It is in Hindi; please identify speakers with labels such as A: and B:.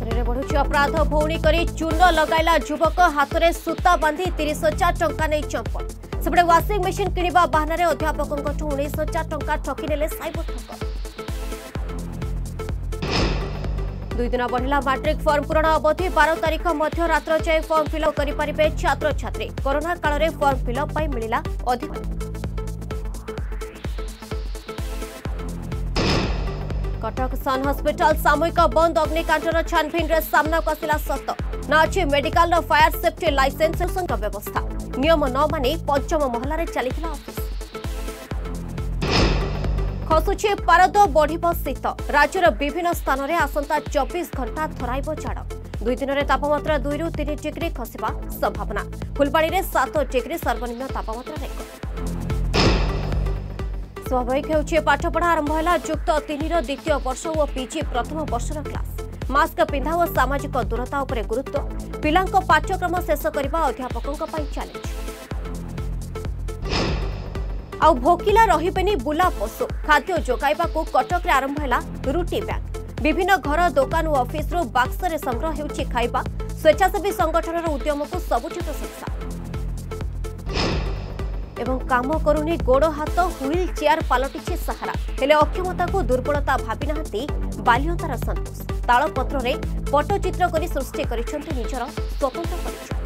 A: नवरात्रि बढ़ुची अपराध भौणी करी चूर्ण लगाइला युवक हाथ में सूता बांधी 30,000 टंका नहीं चंपल सेपटे वाशिंग मेसीन किणवा बाहाना अध्यापकों 19,000 टंका ठकी नेले साइबर ठक। 2 दिन बढ़ला मैट्रिक फॉर्म पूरण अवधि 12 तारीख मध्य रात्र जाए फॉर्म फिलअप करेंगे छात्र छात्री। कोरोना काल में फॉर्म फिलअप मिला अधिक। कटक सन हॉस्पिटल सामूहिक बंद अग्निकांडर छानभिन रे सामना को आसिला सत न अच्छी मेडिकल फायर सेफ्टी लाइसेंस व्यवस्था नियम न मानि पंचम महला रे चलीथिला ऑफिस। खसुची पारद बढ़िब शीत राज्यर विभिन्न स्थान में आसंता 24 घंटा थराइब झाड़ 2 दिन में तापमात्रा 2 ରୁ 3 डिग्री खसिबा संभावना। फुलबाणी में 7 डिग्री सर्वनिम्न तापमात्रा रेकर्ड। स्वाभाविक होउछि पाठपढ़ा आरंभ है युक्त 3 द्वितीय वर्ष और पीजी प्रथम वर्षर क्लास। मास्क पिंधा और सामाजिक दूरता उपर गुरुत्व पिलांको पाठ्यक्रम शेष करने अध्यापकों चैलेंज। आउ भोकिला रहिबेनी बुला पशु खाद्य जोगाइबा को कटक रे आरंभ है रुटी बैग। विभिन्न घर दुकान और ऑफिस रु बाक्स रे संग्रह होउछि खाइबा। स्वेच्छासेवी संगठन उद्यम को सबुज प्रशंसा। एवं काम करुनी गोड़ हाथ व्हील चेयर पलटि सहारा हेले अक्षमता को दुर्बलता भावी नाहांती बाल्यतार संतोष। तालपत्र रे पट्टचित्र करी सृष्टि करिसेंति निजर स्वतंत्र परिचय।